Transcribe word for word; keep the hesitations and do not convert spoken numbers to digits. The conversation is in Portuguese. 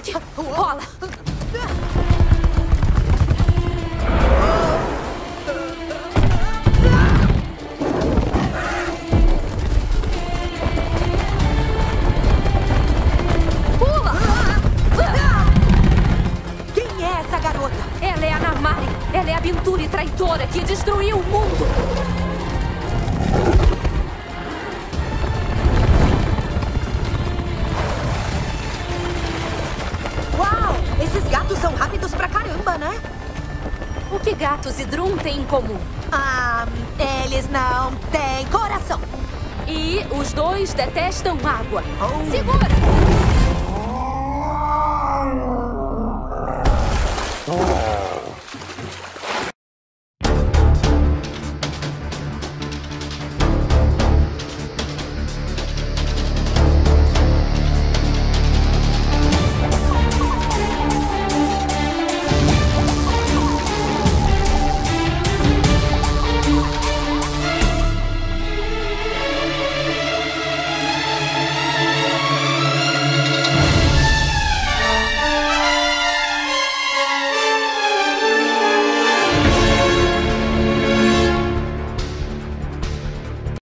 Rock, rola. Pula! Quem é essa garota? Ela é a Namari. Ela é a Binturi traidora que destruiu o mundo. Uau! Esses gatos são rápidos pra caramba, né? O que gatos e Drum têm em comum? Ah, eles não têm coração. E os dois detestam água. Oh. Segura!